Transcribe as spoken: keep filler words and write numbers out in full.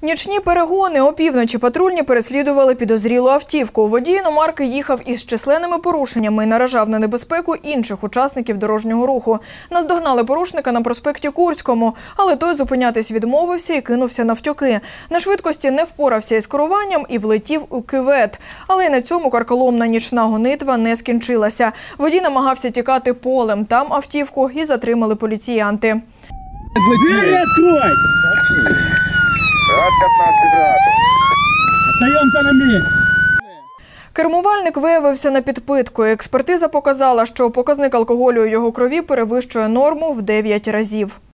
Нічні перегони. Опівночі патрульні переслідували підозрілу автівку. Водій іномарки їхав із численними порушеннями і наражав на небезпеку інших учасників дорожнього руху. Наздогнали порушника на проспекті Курському, але той зупинятись відмовився і кинувся навтьоки. На швидкості не впорався із керуванням і влетів у кювет. Але й на цьому карколомна нічна гонитва не скінчилася. Водій намагався тікати полем. Там автівку і затримали поліціянти. Двери открой! Остаемся на месте. Кермувальник виявився на підпитку. Експертиза показала, що показник алкоголю у його крові перевищує норму в дев'ять разів.